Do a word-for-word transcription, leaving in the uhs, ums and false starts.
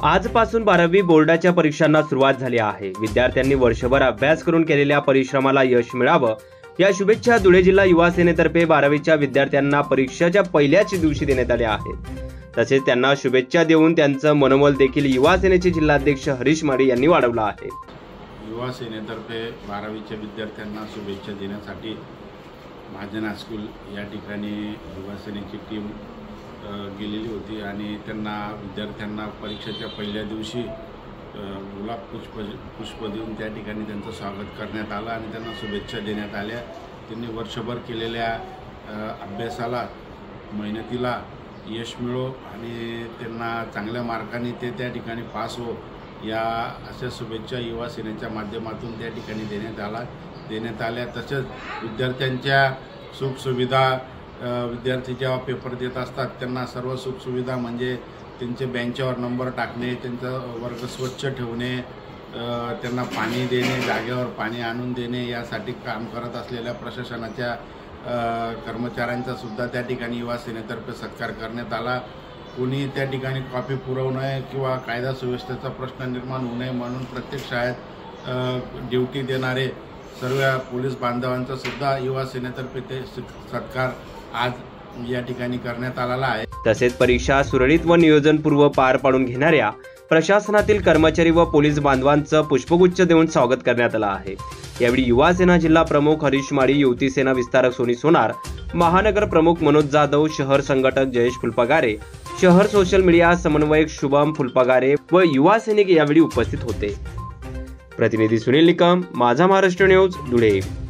आजपासून बारावी बोर्डाच्या परीक्षांना सुरुवात झाली आहे। विद्यार्थ्यांनी वर्षभर अभ्यास करून केलेल्या परिश्रमाला यश मिळावं या शुभेच्छा धुळे जिल्हा युवा सेनेतर्फे बारावीच्या विद्यार्थ्यांना परीक्षेच्या पहिल्याच दिवशी देण्यात आल्या आहेत। तसेच त्यांना शुभेच्छा देऊन त्यांचं मनोबल देखील युवा सेनेचे जिल्हाध्यक्ष हरीश माळी यांनी वाढवलं आहे। युवा सेनेतर्फे बारावीच्या विद्यार्थ्यांना शुभेच्छा देण्यासाठी महाजन हायस्कूल या ठिकाणी युवा सेनेची टीम गेलेली होती आणि त्यांना विद्यार्थ्यांना परीक्षेच्या पहिल्या दिवशी गुलाब पुष्प पुष्प देऊन त्या ठिकाणी त्यांचं स्वागत करण्यात आलं आणि त्यांना शुभेच्छा देण्यात आल्या। त्यांनी वर्षभर केलेल्या अभ्यासाला मेहनतीला यश मिळो आणि त्यांना चांगल्या मार्काने ते त्या ठिकाणी पास हो या अशा शुभेच्छा युवा सेनेच्या माध्यमातून त्या ठिकाणी देण्यात आला देण्यात आल्या। तसेच विद्यार्थ्यांच्या सुखसुविधा विद्यार्थी जेव्हा पेपर देत असतात त्यांना सर्व सुखसुविधा म्हणजे त्यांचे बेंचवर नंबर टाकणे, त्यांचा वर्ग स्वच्छ ठेवणे, त्यांना पाणी देणे, जागेवर पाणी आणून देणे यासाठी काम करत असलेल्या प्रशासनाच्या कर्मचाऱ्यांचा सुद्धा त्या ठिकाणी युवा सेनेतर्फे सत्कार करण्यात आला। कोणी त्या ठिकाणी कॉपी पुरवू नये किंवा कायदा सुव्यवस्थेचा प्रश्न निर्माण होऊ नये म्हणून प्रत्येक शाळेत ड्युटी देणारे सर्व पोलीस बांधवांचा सुद्धा युवा सेनेतर्फे ते सत्कार आज या ठिकाणी करण्यात आलेला आहे। तसेच परीक्षा सुरळीत व नियोजनपूर्व पार पाडून घेणाऱ्या प्रशासनातील कर्मचारी व पोलीस बांधवांचं पुष्पगुच्छ देऊन स्वागत करण्यात आलं आहे। यावेळी युवा सेना जिल्हा प्रमुख हरीश माळी, युवती सेना विस्तारक सोनी सोनार, महानगर प्रमुख मनोज जाधव, शहर संघटक जयेश फुलपगारे, शहर सोशल मीडिया समन्वयक शुभम फुलपगारे व युवा सैनिक यावेळी उपस्थित होते। प्रतिनिधी सुनील निकम, माझा महाराष्ट्र न्यूज, धुळे।